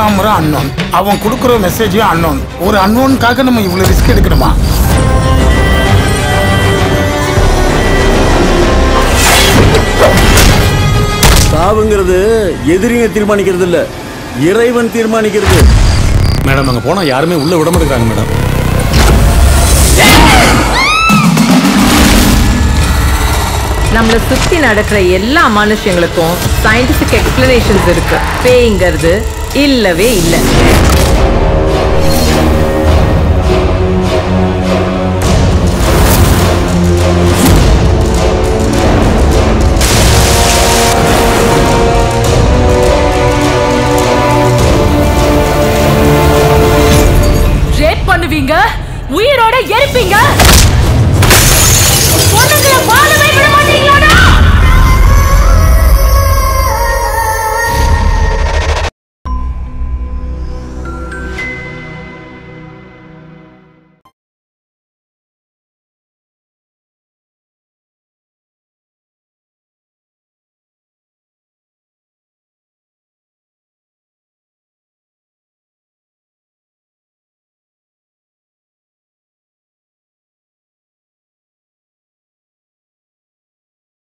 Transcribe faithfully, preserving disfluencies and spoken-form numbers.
கன்ஃபார்மரா unknown, அவன் கொடுக்குற மெசேஜும் unknown. ஒரு அன்னோனுக்காக நம்ம இவ்வளவு ரிஸ்க் எடுக்கணுமா? சாவுங்கிறது எதிரிங்க தீர்மானிக்கிறது இல்ல, இறைவன் தீர்மானிக்கிறது. மேடம் அங்க போனா யாருமே உள்ள விட மாட்டேங்கிறாங்க மேடம். நம்மளை சுத்தி நடக்கிற எல்லா மனுஷங்களுக்கும் சயின்டிபிக் எக்ஸ்பிளனேஷன்ஸ் இருக்கு. பேய்ங்கிறது இல்லவே இல்லை. ரேப் பண்ணுவீங்க, உயிரோட எரிப்பீங்க.